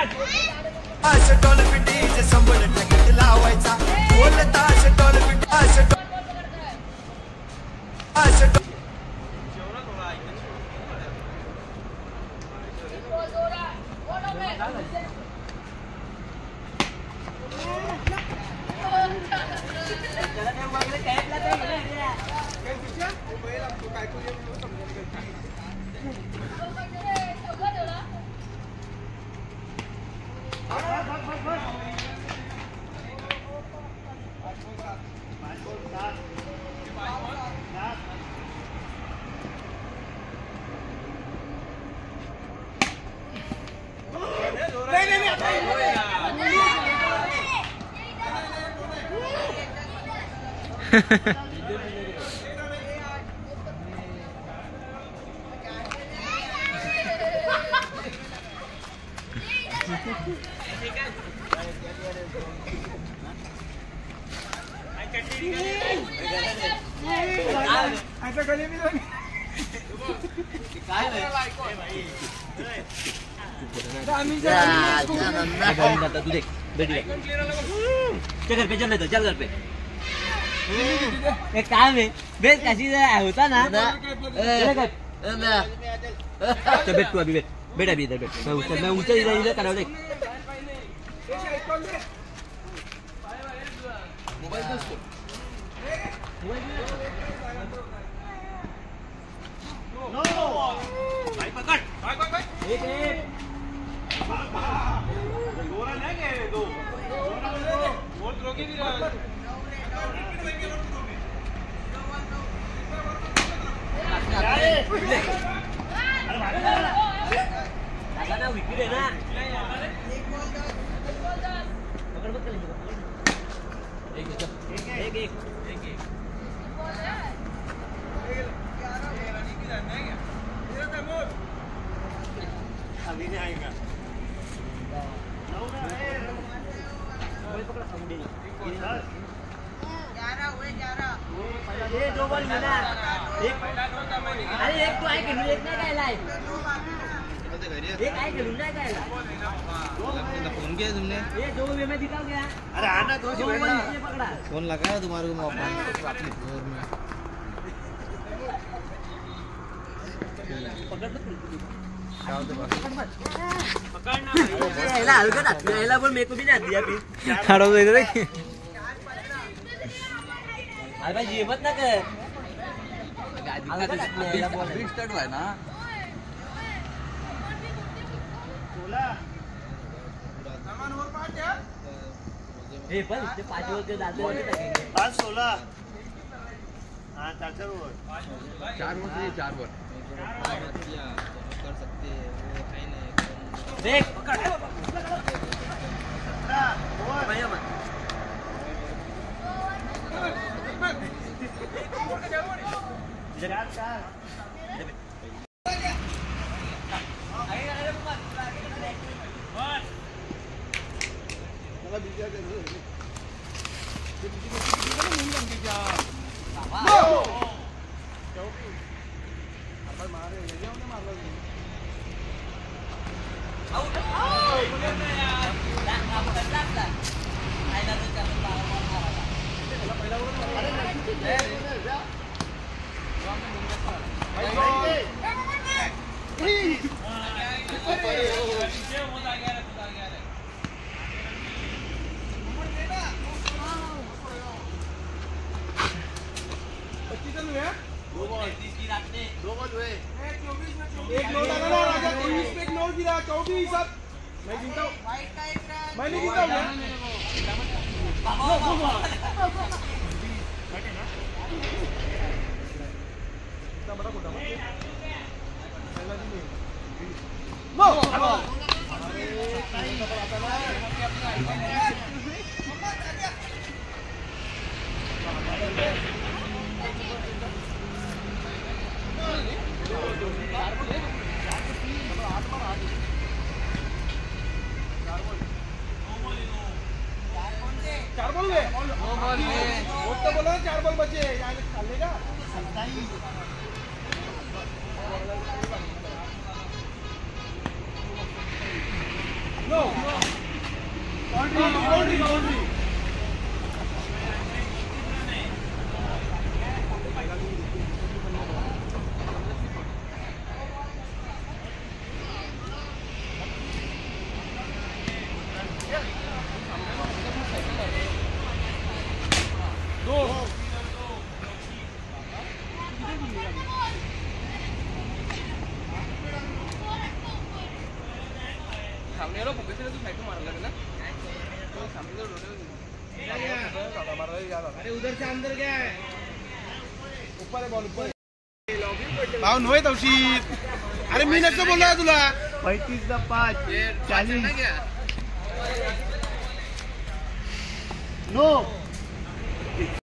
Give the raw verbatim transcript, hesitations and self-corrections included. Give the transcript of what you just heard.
ऐसा गले में तू देख बेटी चल घर पे चल तो चल घर पे एक काम है बेस कशी होता ना चल बैठ तू अभी बैठ बैठ अभी इधर बैठ मैं ऊंचा मैं ऊंचा इधर इधर करा देख मोबाइल दोस्तों नो भाई पकड़ भाई भाई भाई एक एक गोरा नहीं गए दो गोल रोके भी रहा लगा ना विकेट है ना पकड़ मत कर एक एक एक एक एक अभी नहीं आएगा ग्यारह हुए ग्यारह ये दो बॉल मिला एक अरे एक तो आए खेलू एक नहीं कहला है एक आए खेलू नहीं कहला फोन किया तुमने ये दो वे में दिखा गया अरे आना तो दो बॉल नीचे पकड़ा फोन लगाया तुम्हारे को मौका पकड़ मत पकड़ना भाई एला हल्का ना एला बोल मेरे को भी ना दिया फिर खड़ा हो इधर अरे भाई ये मत ना कर एला बोल बीट स्टार्ट हुआ है ना सोलह सामान और पांच है ए बस इससे पांच ओवर के डालते होते लगेंगे पांच सोलह हां चार चार ओवर चार ओवर से चार ओवर कर सकते हैं वो है ना देख पकड़ भैया मत चार चार एक नौ लगा ना राजा तेईस पे एक नौ गिरा चौबीस अब मैं गिनता हूँ मैं नहीं गिनता हूँ इतना बड़ा कोटा नो चार बॉल गए वो तो बोला चार बॉल बचे यहाँ खेलेगा नो अरे उधर से अंदर क्या है ऊपर है बॉल ऊपर भाव नोय तवशीत अरे मी नक्की बोलला तुला पैंतीस दा पाच चालीस नो